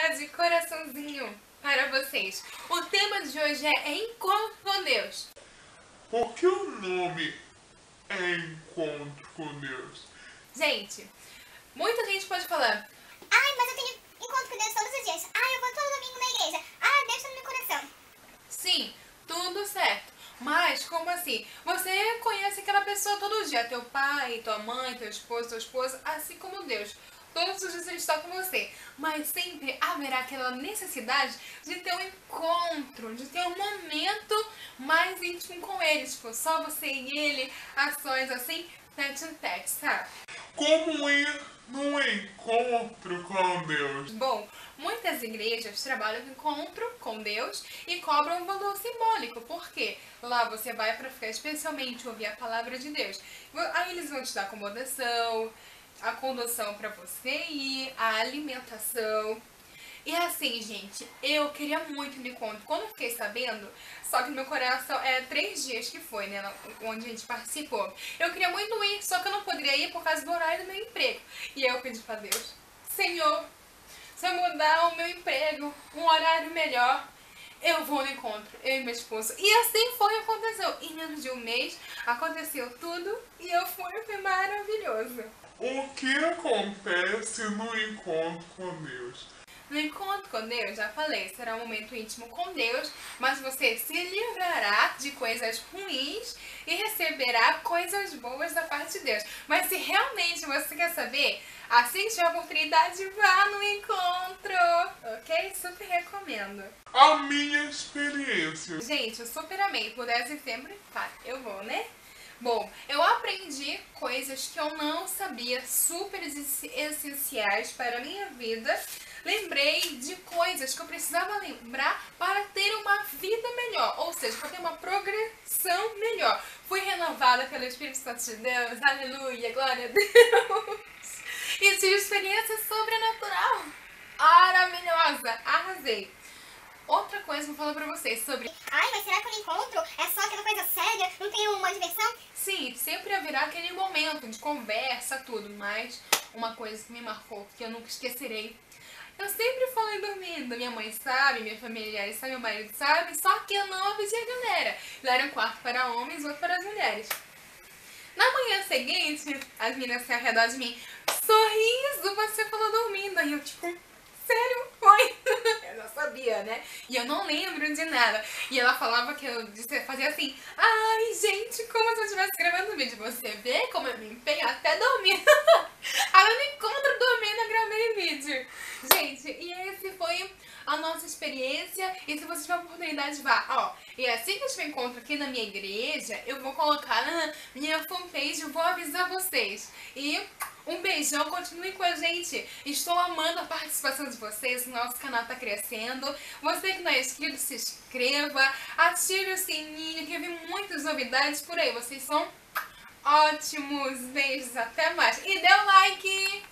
de coraçãozinho para vocês. O tema de hoje é Encontro com Deus. Por que o nome é Encontro com Deus? Gente, muita gente pode falar: ai, mas eu tenho encontro com Deus todos os dias. Ai, eu vou todo domingo na igreja. Ah, Deus está no meu coração. sim, tudo certo. Mas como assim? Você conhece aquela pessoa todo dia, teu pai, tua mãe, teu esposo, tua esposa, assim como Deus. Todos os dias ele está com você, mas sempre haverá aquela necessidade de ter um encontro, de ter um momento mais íntimo com ele, tipo, só você e ele, ações assim, tete a tete, sabe? Como ir num encontro com Deus? Bom, muitas igrejas trabalham com encontro com Deus e cobram um valor simbólico, porque lá você vai para ficar especialmente ouvir a palavra de Deus. Aí eles vão te dar acomodação, a condução para você ir, a alimentação. E assim, gente, eu queria muito me encontro. Quando eu fiquei sabendo, só que no meu coração, 3 dias que foi, né, onde a gente participou. Eu queria muito ir, só que eu não poderia ir por causa do horário do meu emprego. E aí eu pedi pra Deus: Senhor, se eu mudar o meu emprego, um horário melhor, eu vou no encontro, eu e meu esposo. E assim foi, aconteceu. Em menos de um mês, aconteceu tudo e eu fui, foi maravilhoso. O que acontece no encontro com Deus? No encontro com Deus, já falei, será um momento íntimo com Deus, mas você se livrará de coisas ruins e receberá coisas boas da parte de Deus. Mas se realmente você quer saber, assim que tiver a oportunidade, vá no encontro, ok? Super recomendo. A minha experiência. Gente, eu super amei. Pudesse sempre, tá, eu vou, né? Bom, eu aprendi coisas que eu não sabia, super essenciais para a minha vida. Lembrei de coisas que eu precisava lembrar para ter uma vida melhor, ou seja, para ter uma progressão melhor. Fui renovada pelo Espírito Santo de Deus, aleluia, glória a Deus. E tive experiência sobrenatural, maravilhosa, arrasei. Outra coisa que eu vou falar pra vocês sobre... Ai, mas será que o encontro é só aquela coisa séria? Não tem uma diversão? Sim, sempre haverá aquele momento de conversa, tudo, mas uma coisa que me marcou, que eu nunca esquecerei. Eu sempre falei dormindo, minha mãe sabe, minha familiares sabem, meu marido sabe, só que eu não avisei a galera. Lá era um quarto para homens, outro para as mulheres. Na manhã seguinte, as meninas se ao redor de mim: sorriso, você falou dormindo. Aí eu tipo: sério? Foi? Eu já sabia, né? E eu não lembro de nada. E ela falava que eu fazia assim: ai, gente, como se eu estivesse gravando vídeo. Você vê como eu me empenho até dormir. Aí eu me encontro dormindo, eu gravei vídeo. Gente, e esse foi a nossa experiência. E se você tiver a oportunidade, vá. Ó, e assim que eu te encontro aqui na minha igreja, eu vou colocar na minha fanpage, eu vou avisar vocês. E um beijão, continuem com a gente. Estou amando a participação de vocês, o nosso canal está crescendo. Você que não é inscrito, se inscreva, ative o sininho, que vem muitas novidades por aí. Vocês são ótimos. Beijos, até mais. E dê um like!